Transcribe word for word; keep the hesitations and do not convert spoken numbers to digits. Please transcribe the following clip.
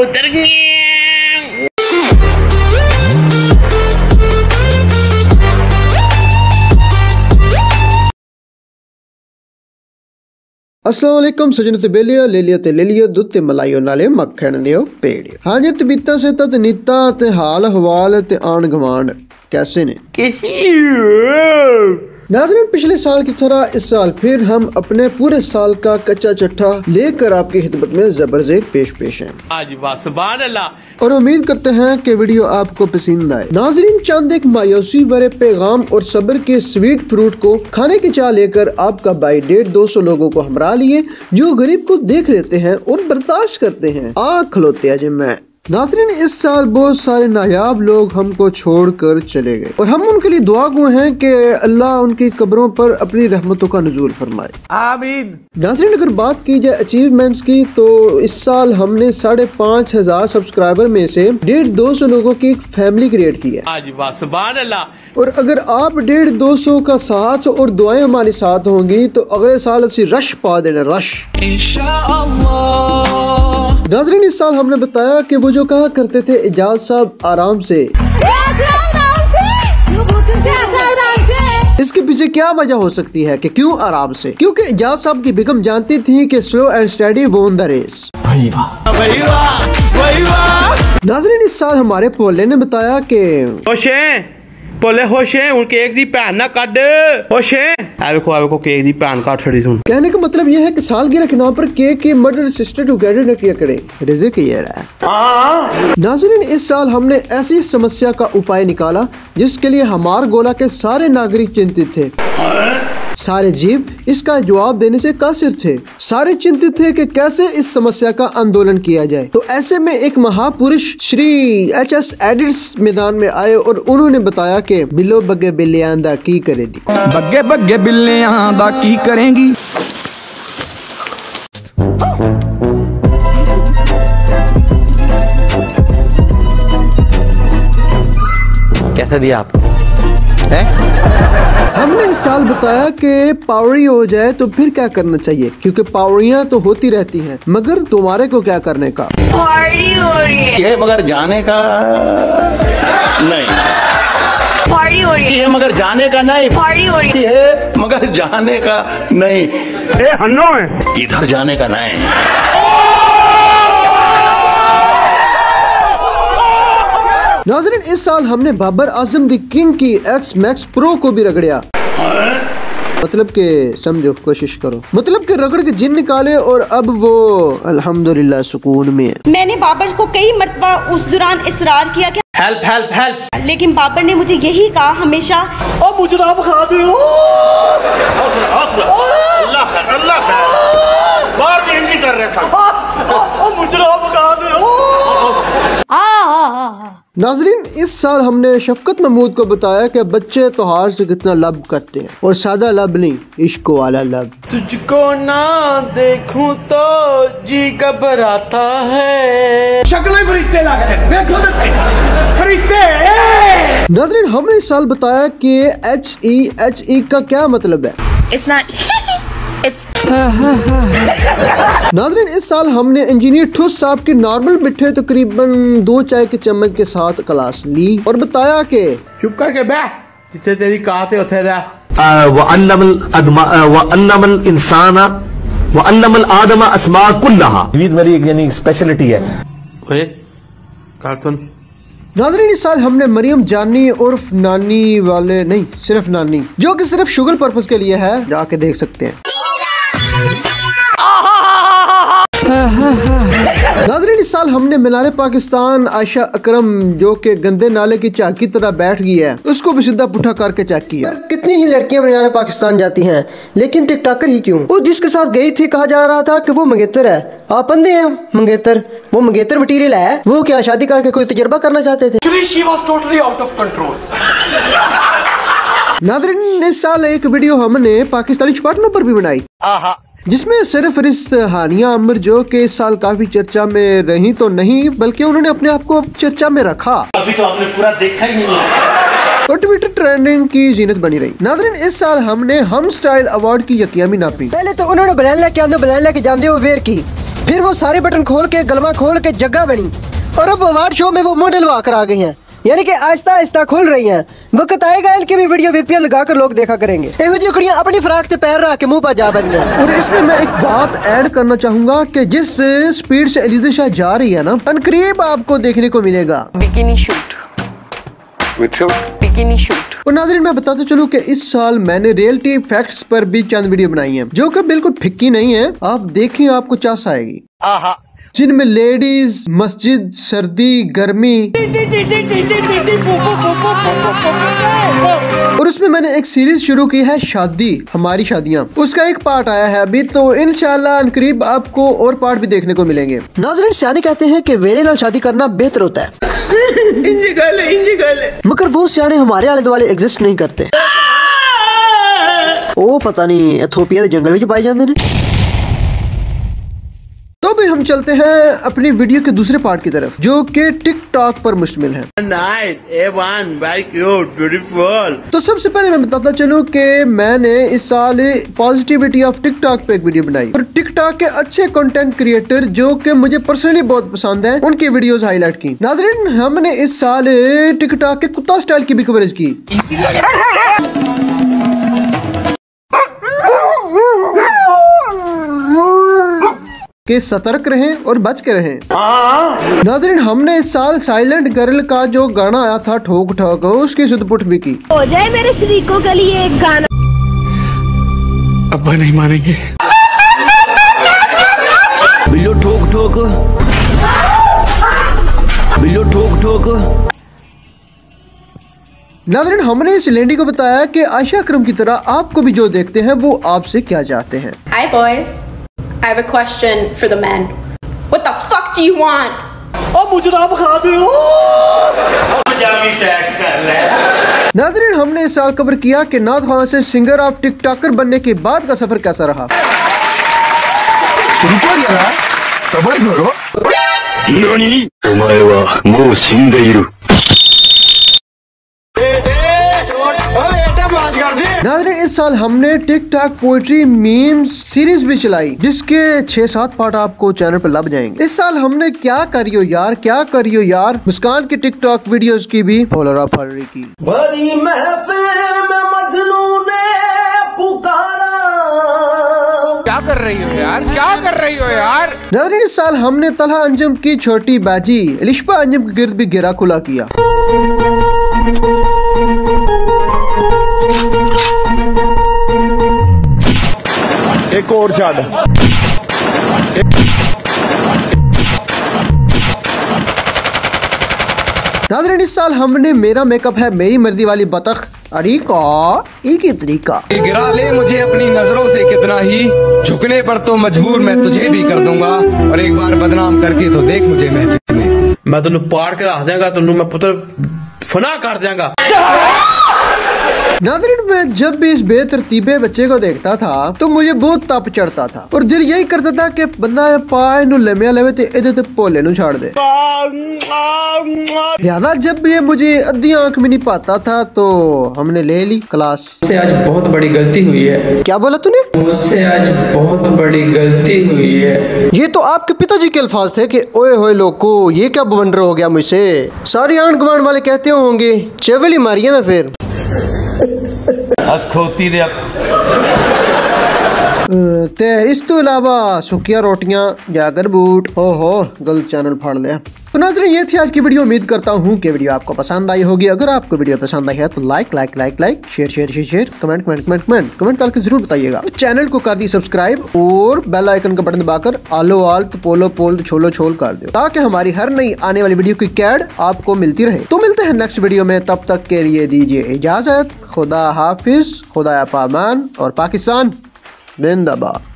कबूतर की। अस्सलाम वालेकुम सजन ते बेलिया ले लिया ते ले लिया दुध ते मलाई नाले मक्खन दियो पेड़। हाँ जी तबीता से तत नीता ते हाल हवाल ते आन गवान कैसे ने नाज़रीन, पिछले साल की तरह इस साल फिर हम अपने पूरे साल का कच्चा चट्ठा लेकर आपकी खिदमत में जबरदस्त पेश पेश हैं। आज सुभान अल्लाह। और उम्मीद करते हैं कि वीडियो आपको पसंद आए। नाज़रीन, चंद एक मायूसी भरे पैगाम और सब्र के स्वीट फ्रूट को खाने की चाह लेकर आपका भाई डेढ़ दो सौ लोगों को हमरा लिए जो गरीब को देख लेते हैं और बर्दाश्त करते हैं। आग खलोते अजय मैं। नाज़रीन, इस साल बहुत सारे नायाब लोग हमको छोड़कर चले गए और हम उनके लिए दुआ गो हैं कि अल्लाह उनकी कब्रों पर अपनी रहमतों का नुज़ूल फरमाए, आमीन। नाज़रीन, अगर बात की जाए अचीवमेंट्स की तो इस साल हमने साढ़े पाँच हजार सब्सक्राइबर में से डेढ़ दो सौ लोगों की एक फैमिली क्रिएट की है। आज सुभान अल्लाह। और अगर आप डेढ़ दो सौ का साथ और दुआएं हमारे साथ होंगी तो अगले साल ਅਸੀਂ रश पा देना, रश इंशाअल्लाह। नाज़रीन, इस साल हमने बताया कि वो जो कहा करते थे इजाज साहब आराम से, इसके पीछे क्या वजह हो सकती है कि क्यों आराम से? क्योंकि इजाज साहब की बेगम जानती थी कि slow and steady won the race. नाज़रीन, इस साल हमारे पोले ने बताया कि बोले होशे उनके एक दी भैन ना कट होशे देखो देखो केक दी भैन काट छड़ी सुन। कहने का मतलब यह है कि सालगिरह के नाम पर केक की मर्डर सिस्टर टुगेदर न किया करे, रिज़्क़ ये रहा। नाज़रीन, इस साल हमने ऐसी समस्या का उपाय निकाला जिसके लिए हमार गोला के सारे नागरिक चिंतित थे। सारे जीव इसका जवाब देने से कासिर थे। सारे चिंतित थे कि कैसे इस समस्या का आंदोलन किया जाए। तो ऐसे में एक महापुरुष श्री एच एस एडिट्स मैदान में आए और उन्होंने बताया कि बिलो बग्गे बिल्लियां दा की करे दी, बग्गे बग्गे बिल्लियां दा की करेंगी। कैसा दिया आप है? हमने इस साल बताया कि पावरी हो जाए तो फिर क्या करना चाहिए, क्योंकि पावरियां तो होती रहती हैं, मगर तुम्हारे को क्या करने का? पार्टी हो रही है ये मगर जाने का नहीं, पार्टी हो रही है ये मगर जाने का नहीं, पार्टी हो रही है मगर जाने का नहीं, ए हन्नो में इधर जाने का नहीं। नाज़रीन, इस साल हमने बाबर आजम दी किंग की एक्स मैक्स प्रो को भी रगड़िया। मतलब के समझो, कोशिश करो, मतलब के रगड़ के जिन निकाले और अब वो अल्हम्दुलिल्लाह सुकून में है। मैंने बाबर को कई मर्तबा उस दौरान इसरार किया कि हेल्प हेल्प हेल्प, लेकिन बाबर ने मुझे यही कहा हमेशा, ओ मुझे ना बखा दो, हौसला हौसला, अल्लाह खैर अल्लाह खैर, बाहर भी इंजी कर रहे सब, ओ मुझे ना बखा दो। नाज़रीन, इस साल हमने शफकत महमूद को बताया कि बच्चे त्योहार से कितना लब करते हैं, और सादा लब नहीं, इश्क वाला लब। तुझको ना देखूं तो जी घबराता है, शक्लें फरिश्ते लग रहे, देखो तो सही फरिश्ते। नाज़रीन, हमने इस साल बताया कि एच ई एच ई का क्या मतलब है। It's not It's नाज़रीन, इस साल हमने इंजीनियर ठुस साहब के नॉर्मल मिठे तकरीबन दो चाय के चम्मच के साथ क्लास ली और बताया कि चुप करके बैठ, जिथे तेरी काते उथे रह। व अन्नमल अदमा व अन्नमल इंसाना व अन्नमल आदमा अस्मा कुल्लहा, मेरी यानी स्पेशलिटी है। ओए कार्टून। नाज़रीन, इस साल हमने मरियम जानी उर्फ नानी वाले नहीं, सिर्फ नानी, जो कि सिर्फ शुगर पर्पस के लिए है, जाके देख सकते हैं। नाज़रीन, इस साल हमने मीनारे पाकिस्तान आयशा अकरम जो के गंदे नाले की चाक की तरह बैठ गई है, उसको भी सीधा पुठा करके चेक किया। कितनी ही लड़कियां मीनारे पाकिस्तान जाती हैं, लेकिन टिकटॉकर ही क्यों? वो जिसके साथ गई थी कहा जा रहा था कि वो मंगेतर है। आप अंधे हैं मंगेतर? वो मंगेतर मटीरियल है। वो क्या शादी करके कोई तजुर्बा करना चाहते थे? She was totally out of control. नाज़रीन, इस साल एक वीडियो हमने पाकिस्तानी चपाटनों पर भी बनाई, जिसमें सिर्फ रिश्त हानिया अमर जो के इस साल काफी चर्चा में रही तो नहीं, बल्कि उन्होंने अपने आप को चर्चा में रखा। अभी तो आपने पूरा देखा ही नहीं है। और ट्विटर ट्रेंडिंग की जीनत बनी रही। नाज़रीन, इस साल हमने हम स्टाइल अवार्ड की यकियामी नापी। पहले तो उन्होंने बनान लेके आंदो बनान लेके जाते हो वेयर की, फिर वो सारे बटन खोल के गलवा खोल के जगह बनी और अब अवार्ड शो में वो मॉडल आकर आ गई हैं, यानी कि आहिस्ता आहिस्ता खुल रही हैं। वक्त आएगा इनकी भी वीडियो वीपीएन लगाकर लोग देखा करेंगे। एहो जी कुड़ियां अपनी फ्राक से पैर रख के मुंह पर जा बन गए। और इसमें मैं एक बात ऐड करना चाहूंगा कि जिस स्पीड से एलिजा शाह जा रही है ना, अनकरीब आपको देखने को मिलेगा बिकिनी शूट बिकिनी शूट। और नाज़रीन मैं बताते चलूं कि इस साल मैंने रियलिटी फैक्ट्स पर भी चंद वीडियो बनाई है जो कि बिल्कुल फिक्की नहीं है। आप देखें आपको चास आएगी, जिनमें लेडीज, मस्जिद, सर्दी, गर्मी, और उसमें मैंने एक सीरीज शुरू की है शादी हमारी शादियां। उसका एक पार्ट आया है अभी, तो इंशाल्लाह अनकरीब आपको और पार्ट भी देखने को मिलेंगे। नाज़रीन सियाने कहते हैं कि वेले नाल शादी करना बेहतर होता है इंजी गाले, इंजी गाले। मगर वो सियाने हमारे आले दुआले एग्जिस्ट नहीं करते। ओ पता नहीं एथोपिया के जंगल में पाए जाते हैं। तो भी हम चलते हैं अपनी वीडियो के दूसरे पार्ट की तरफ जो कि टिकटॉक पर मुश्तमिल है। तो सबसे पहले मैं बताता चलूं कि मैंने इस साल पॉजिटिविटी ऑफ टिकटॉक पे एक वीडियो बनाई और टिकटॉक के अच्छे कंटेंट क्रिएटर जो कि मुझे पर्सनली बहुत पसंद है उनकी वीडियोस हाईलाइट की। नाज़रीन हमने इस साल टिकटॉक के कुत्ता स्टाइल की भी कवरेज की। के सतर्क रहें और बच के रहें। नाज़रीन हमने इस साल साइलेंट गर्ल का जो गाना आया था ठोक ठोक उसकी सुदपुट भी की। हो जाए मेरे शरीकों के लिए एक गाना। अब्बा नहीं मानेंगे। बिल्लो ठोक ठोक बिल्लो ठोक ठोक। नाज़रीन हमने इस लेडी को बताया कि आयशा अकरम की तरह आपको भी जो देखते हैं वो आपसे क्या चाहते हैं। Hi boys, I have a question for the men. What the fuck do you want? ओ मुझे ना बखा दो। पंजाबी टेस्ट कर ले। नाज़रीन हमने इस साल कवर किया कि नाथ खान से सिंगर ऑफ टिकटॉकर बनने के बाद का सफर कैसा रहा। रुको यार, सबर करो। नानी? ओमाए वा मो शिंदेइरु। नाज़रीन इस साल हमने टिकटॉक पोएट्री मीम्स सीरीज भी चलाई जिसके छह सात पार्ट आपको चैनल पर लग जाएंगे। इस साल हमने क्या करियो यार क्या करियो यार मुस्कान की टिकटॉक वीडियोस की भी फॉलोअर फॉलोअर की। बड़ी महफिल में मजनू ने पुकारा। क्या कर रही हो यार, क्या कर रही हो यार। नाज़रीन इस साल हमने तलहा अंजुम की छोटी बाजी इलिशा अंजुम के गिर्द भी घेरा खुला किया। एक और छाड़। नाज़रीन इस साल हमने मेरा मेकअप है मेरी मर्जी वाली बतख अरीका एक ही तरीका। गिरा ले मुझे अपनी नजरों से कितना ही, झुकने पर तो मजबूर मैं तुझे भी कर दूंगा, और एक बार बदनाम करके तो देख मुझे महफिल में। मैं तेन पाड़ के रख देंगा, तेन मैं पुत्र फना कर देंगा। नाज़रीन मैं जब भी इस बेतरतीबे बच्चे को देखता था तो मुझे बहुत तप चढ़ता था और दिल यही करता था कि बंदा पाए नु लम्या लवे ते इधर ते भोले नु छाड़ दे। लिहाजा जब ये मुझे अद्धी आंख में नहीं पाता था तो हमने ले ली क्लास। मुझसे आज बहुत बड़ी गलती हुई है। क्या बोला तूने? मुझसे आज बहुत बड़ी गलती हुई है। ये तो आपके पिताजी के अल्फाज थे कि ओए होए लोको ये क्या बवंडर हो गया मुझसे। सारी आंट गवान वाले कहते होंगे चेवली मारिए ना फिर। अखोती दे ते इस तो अलावा सुखिया रोटियां जागर बूट हो हो गलत चैनल फाड़ लिया। तो नाज़रीन ये थी आज की वीडियो। उम्मीद करता हूँ कि वीडियो आपको पसंद आई होगी। अगर आपको वीडियो पसंद आई है तो like like like like share share share share comment comment comment comment comment करके जरूर बताइएगा। चैनल को कर दी सब्सक्राइब और बेल आइकन का बटन दबाकर आलो आल तो पोलो पोल तो छोलो छोल कर दो ताकि हमारी हर नई आने वाली वीडियो की कैड आपको मिलती रहे। तो मिलते हैं नेक्स्ट वीडियो में, तब तक के लिए दीजिए इजाजत। खुदा हाफिज, खुदा पामान और पाकिस्तान जिंदाबाद।